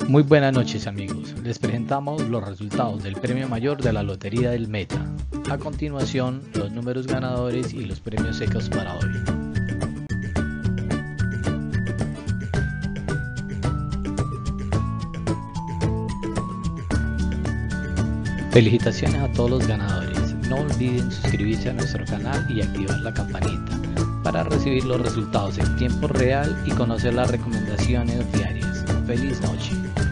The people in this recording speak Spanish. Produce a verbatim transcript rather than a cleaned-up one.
Muy buenas noches amigos, les presentamos los resultados del premio mayor de la Lotería del Meta. A continuación, los números ganadores y los premios secos para hoy. Felicitaciones a todos los ganadores, no olviden suscribirse a nuestro canal y activar la campanita para recibir los resultados en tiempo real y conocer las recomendaciones diarias. ¡Feliz noche!